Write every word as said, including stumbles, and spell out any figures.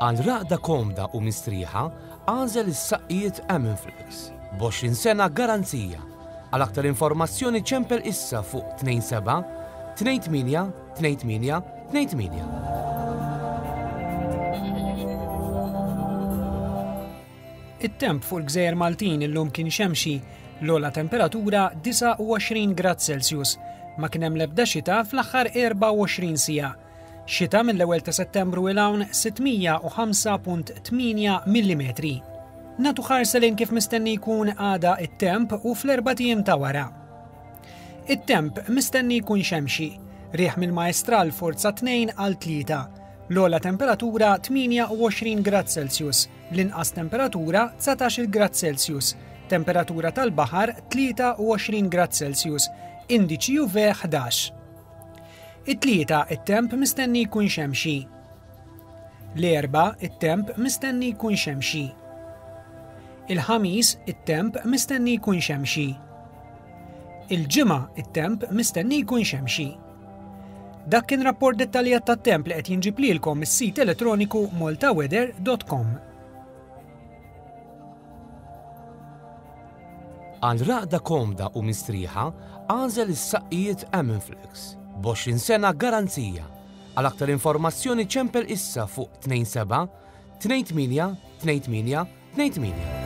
Għal raqda komda u mistrieħa għażel is-saqqijiet Aminflex b'għoxrin sena garanzija. Għal aktar informazzjoni ċempel issa fuq tnejn seba' tnejn tminja tnejn tminja tnejn tminja. It-temp fuq il-Gżejjer Maltin illum kien xemxi, l-ogħla temperatura disa' u għoxrin grad Celsius, ma kien hemm l-ebda xita fl-aħħar erba' u għoxrin siegħa. Xita mill-ewwel ta' Settembru il hawn sittmija u ħamsa punt tminja millimetri. Nagħtu ħarsa lejn kif mistenni jkun għada it-temp u fl-erba' tiem ta' wara. It-temp mistenni jkun xemxi, riħ mill-Majestral forza tnejn għal tlieta. L-ogħla temperatura tminja u għoxrin grad Celsius, l-inqas temperatura tsatax grad Celsius, temperatura tal-baħar tlieta u għoxrin grad Celsius, indiċi U V ħdax. It-tlieta it-temp mistenni jkun xemxi. L-erba' it-temp mistenni jkun xemxi. Il-ħamis it-temp mistenni jkun xemxi. Il-ġimgħa it-temp mistenni jkun xemxi. Dak kien rapport dettaljat tat-temp li qed jinġib lilkom is-sit elettroniku malta weather dot com. Għal raqda komda u mistrieħa għażel is-saqqijiet Aminflex b'għoxrin sena garanzija. Għal aktar informazzjoni ċempel issa fuq tnejn seba' tnejn tminja tnejn tminja tnejn tminja.